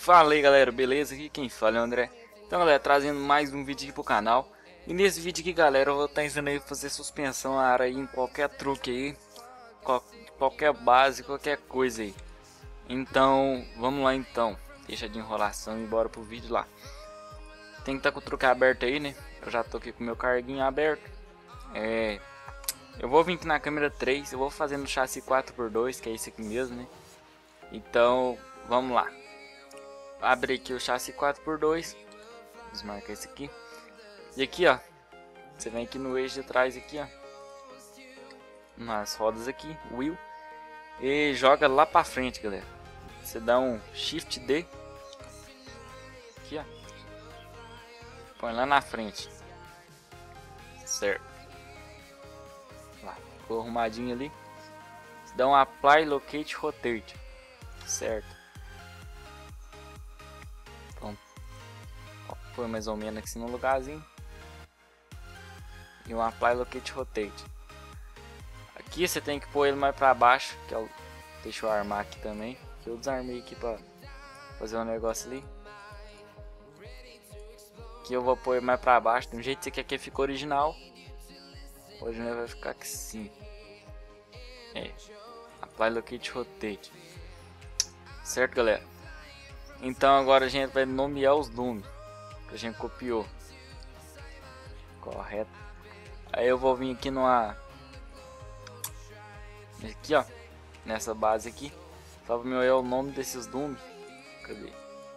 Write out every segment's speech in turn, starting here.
Fala aí galera, beleza? Aqui quem fala é o André. Então galera, trazendo mais um vídeo aqui pro canal. E nesse vídeo aqui galera, eu vou estar ensinando aí a fazer suspensão a ar aí em qualquer truque aí, qualquer base, qualquer coisa aí. Então, vamos lá então. Deixa de enrolação e bora pro vídeo lá. Tem que estar com o truque aberto aí, né? Eu já tô aqui com o meu carguinho aberto. Eu vou vir aqui na câmera 3, eu vou fazer no chassi 4x2, que é esse aqui mesmo, né? Então, vamos lá. Abre aqui o chassi 4x2. Desmarca esse aqui. E aqui, ó. Você vem aqui no eixo de trás aqui, ó. Nas rodas aqui, wheel. E joga lá pra frente, galera. Você dá um Shift D. Aqui, ó. Põe lá na frente. Certo. Lá, ficou arrumadinho ali. Você dá um Apply, Locate, Rotate. Certo. Então, põe mais ou menos aqui no lugarzinho. E um Apply, Locate, Rotate. Aqui você tem que pôr ele mais pra baixo. Que é o... Deixa eu armar aqui também. Que eu desarmei aqui pra fazer um negócio ali. Aqui eu vou pôr mais pra baixo. Do jeito que você quer que fique original. O original vai ficar assim. Apply, Locate, Rotate. Certo, galera? Então agora a gente vai nomear os números que a gente copiou. Correto. Aí eu vou vir aqui numa... Aqui, ó. Nessa base aqui. Só para nomear o nome desses números. Cadê?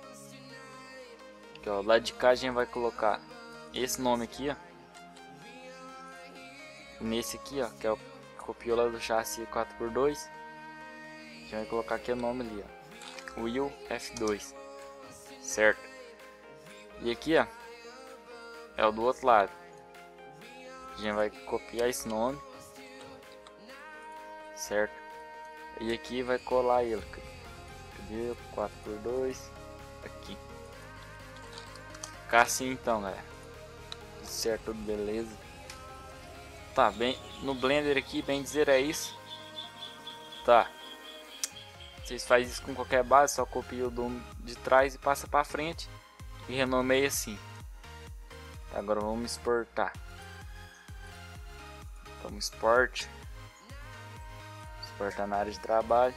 Aqui, ó. Lá de cá a gente vai colocar esse nome aqui, ó. Nesse aqui, ó. Que é o que copiou lá do chassi 4x2. A gente vai colocar aqui o nome ali, ó. Wheel F2, certo? E aqui, ó, é o do outro lado. A gente vai copiar esse nome, certo? E aqui vai colar ele. Cadê? 4x2 aqui. Ficar assim então, galera. Tudo certo, tudo beleza. Tá bem no Blender aqui, bem dizer é isso. Tá. Vocês fazem isso com qualquer base, só copia o do de trás e passa para frente e renomeia assim. Agora vamos exportar. Vamos exportar na área de trabalho.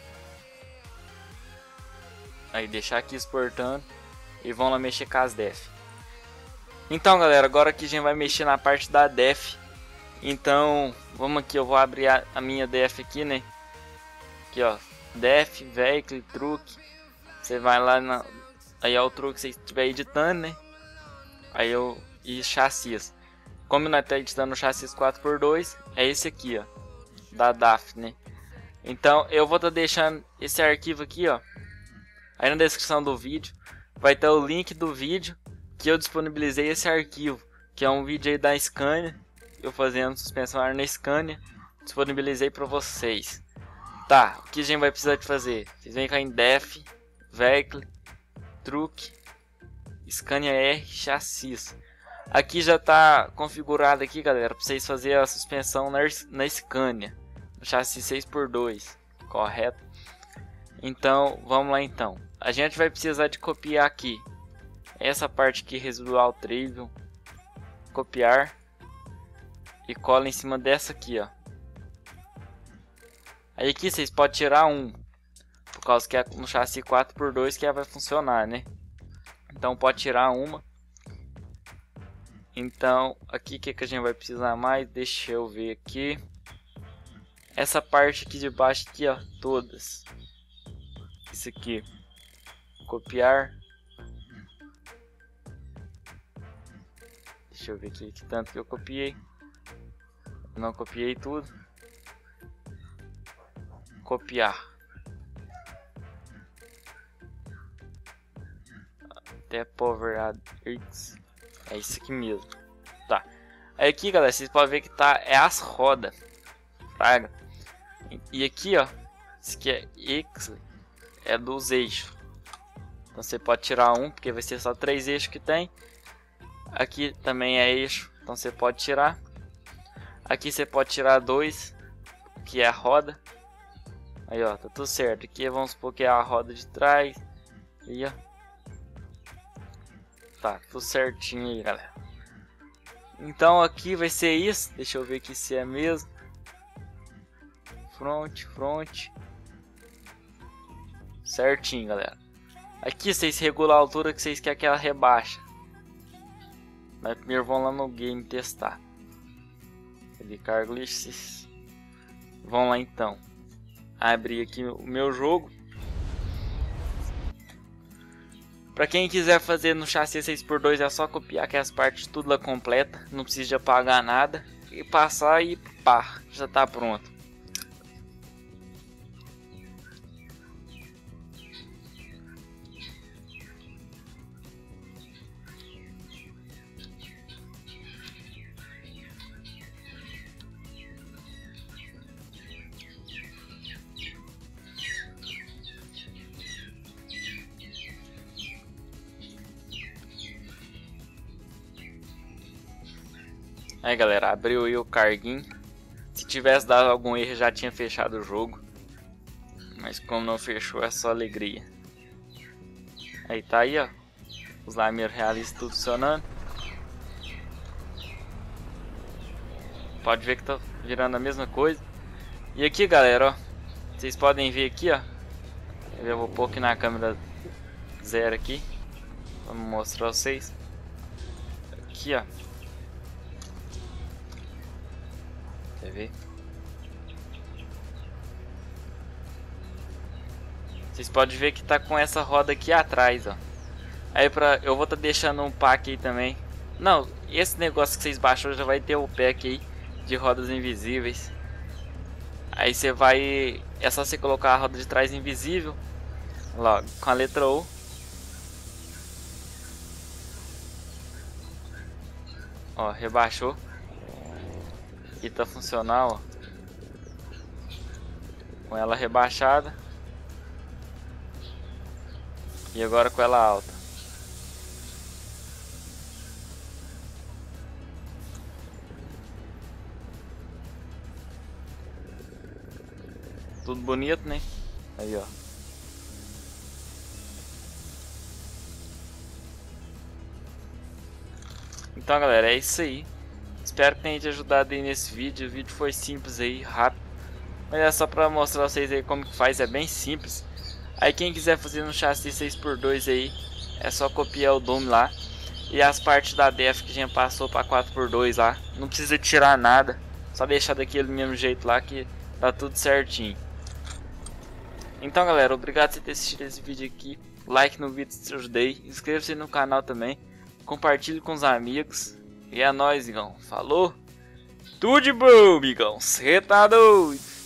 Aí deixar aqui exportando e vamos lá mexer com as def. Então galera, agora aqui a gente vai mexer na parte da def. Então vamos aqui, eu vou abrir a minha def aqui, né? Aqui ó. Def, Vehicle, Truque. Você vai lá na... Aí é o truque que você estiver editando, né? Aí eu... E chassis. Como nós estamos editando o chassi 4x2, é esse aqui, ó. Da DAF, né? Então eu vou estar deixando esse arquivo aqui, ó. Aí na descrição do vídeo vai ter o link do vídeo que eu disponibilizei esse arquivo. Que é um vídeo aí da Scania. Eu fazendo suspensão ar na Scania. Disponibilizei para vocês. Tá, o que a gente vai precisar de fazer? Vocês vêm cá em Def, Vehicle, Truque, Scania R, Chassis. Aqui já está configurado aqui, galera, para vocês fazerem a suspensão na Scania, no chassi 6x2, correto? Então, vamos lá então. A gente vai precisar de copiar aqui essa parte aqui, residual trivial, copiar e cola em cima dessa aqui, ó. Aí aqui vocês podem tirar um, por causa que é no chassi 4x2 que vai funcionar, né? Então pode tirar uma. Então aqui o que a gente vai precisar mais? Deixa eu ver aqui. Essa parte aqui de baixo aqui, ó, todas. Isso aqui. Copiar. Deixa eu ver aqui que tanto que eu copiei. Não copiei tudo. Copiar até Power X. É isso aqui mesmo. Tá. Aí aqui, galera, vocês podem ver que tá as rodas. Tá? E aqui, ó, isso aqui é X, é dos eixos. Então você pode tirar um, porque vai ser só 3 eixos que tem. Aqui também é eixo, então você pode tirar. Aqui você pode tirar 2, que é a roda. Aí ó, tá tudo certo. Aqui vamos supor que é a roda de trás E ó. Tá, tudo certinho aí, galera. Então aqui vai ser isso. Deixa eu ver aqui se é mesmo. Front. Certinho, galera. Aqui vocês regulam a altura que vocês querem que ela rebaixa. Mas primeiro vão lá no game testar. Ele carga o lixo. Vão lá então. Abrir aqui o meu jogo. Para quem quiser fazer no chassi 6x2 é só copiar aquelas partes tudo lá completa, não precisa de apagar nada e passar e pá, já tá pronto. Aí galera, abriu aí o carguinho. Se tivesse dado algum erro já tinha fechado o jogo. Mas como não fechou é só alegria. Aí tá aí ó. Os lameiros realistas tudo funcionando. Pode ver que tá virando a mesma coisa. E aqui galera, ó. Vocês podem ver aqui ó. Eu vou pôr aqui na câmera zero aqui. Vamos mostrar vocês. Aqui ó. Quer ver? Vocês podem ver que tá com essa roda aqui atrás, ó. Aí eu vou tá deixando um pack aí também. Não, esse negócio que vocês baixou já vai ter o pack aí de rodas invisíveis. Aí você vai, é só você colocar a roda de trás invisível, lá com a letra U. Ó, rebaixou. Aqui tá funcional, ó. Com ela rebaixada. E agora com ela alta. Tudo bonito, né? Aí, ó. Então, galera, é isso aí. Espero que tenha te ajudado aí nesse vídeo. O vídeo foi simples aí, rápido. Mas é só pra mostrar pra vocês aí como que faz, é bem simples. Aí quem quiser fazer no chassi 6x2 aí, é só copiar o Doom lá. E as partes da DEF que a gente passou pra 4x2 lá, não precisa tirar nada. Só deixar daquele mesmo jeito lá que tá tudo certinho. Então galera, obrigado por ter assistido esse vídeo aqui. Like no vídeo se eu ajudei. Inscreva-se no canal também. Compartilhe com os amigos. E é nóis, igão. Falou. Tudo de bom, amigão. Cê tá doido.